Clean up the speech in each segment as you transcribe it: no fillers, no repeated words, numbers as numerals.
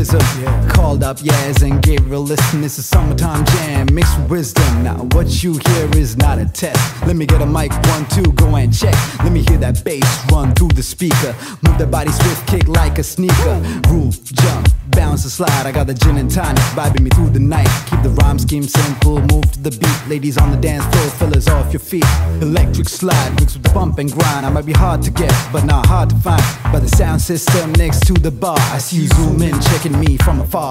optimism. Called up yes and gave her a listen. It's a summertime jam mixed with wisdom. Now what you hear is not a test. Let me get a mic 1, 2, go and check. Let me hear that bass run through the speaker. Move that body swift, kick like a sneaker. Roof, jump, bounce and slide. I got the gin and tonic vibing me through the night. Keep the rhyme scheme simple, move to the beat. Ladies on the dance floor, fellas off your feet. Electric slide, mixed with the bump and grind. I might be hard to get, but not hard to find. By the sound system next to the bar, I see you zoom in, checking me from afar.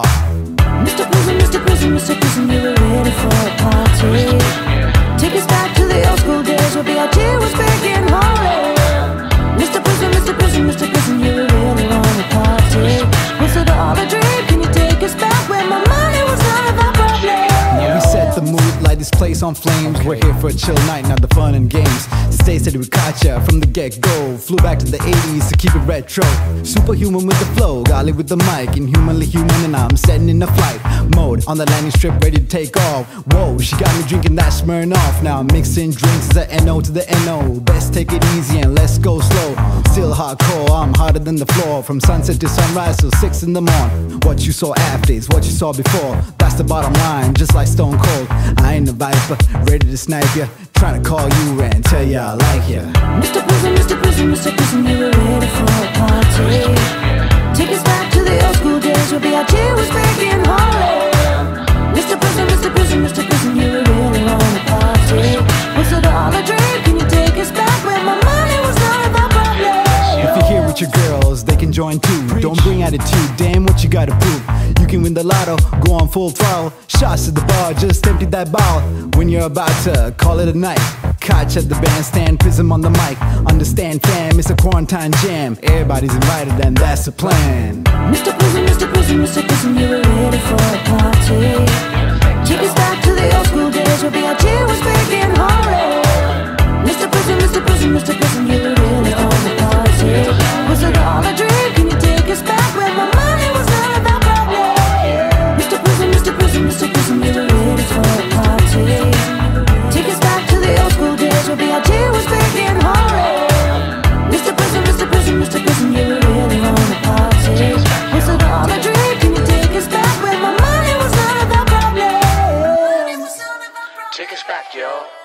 Mr. Prism, Mr. Prism, Mr. Prism, you were ready for a party. Take us back to the old school days where B.I.G. was big and holy. Mr. Prism, Mr. Prism, Mr. Prism, you really want a party. Was it all a dream? Can you take us back when my money was none of our problem? Now we set the mood, light this place on flames. We're here for a chill night, not the fun and games. Stay steady, we caught ya from the get-go. Flew back to the 80s to keep it retro. Superhuman with the flow, golly with the mic. Inhumanly human and I'm setting in the flight mode. On the landing strip, ready to take off. Whoa, she got me drinking that Smirnoff. Now I'm mixing drinks, it's a N.O. to the N.O. Best take it easy and let's go slow. Still hardcore, I'm harder than the floor. From sunset to sunrise till 6 in the morning. What you saw after is what you saw before. That's the bottom line, just like Stone Cold. I ain't a viper, ready to snipe ya. Trying to call you and tell ya I like ya. Mr. Prism, Mr. Prism, Mr. Prism, you were ready for a party. Take us back to the old school days where B.I.G. was big and holy. Mr. Prism, Mr. Prism, Mr. Prism, you really want a party. Was it all a dream? Can you take us back when my money was none of our problem? If you're here with your girls, they can join too. Don't bring attitude, damn what you gotta prove. You can win the lotto, go on full throttle. Shots at the bar, just empty that bottle. When you're about to call it a night, Koch at the bandstand, Prism on the mic. Understand fam, it's a quarantine jam. Everybody's invited and that's the plan. Mr. Prism, Mr. Prism, Mr. Prism, you were ready for a party. Take us back to the old school days where B.I.G. was big and holy. Mr. Prism, Mr. Prism, Mr. Prism, you were really on the party. Was it all a dream? Can you take us back when my money was none of our problem? Mr. Prism, Mr. Prism, Mr. Prism, you were ready for a party. Take us back to the old school days where B.I.G. was big and holy. Mr. Prism, Mr. Prism, Mr. Prism, you were really on a party. Was it all a dream? Can you take us back when my money was none of our problem? Take us back, yo.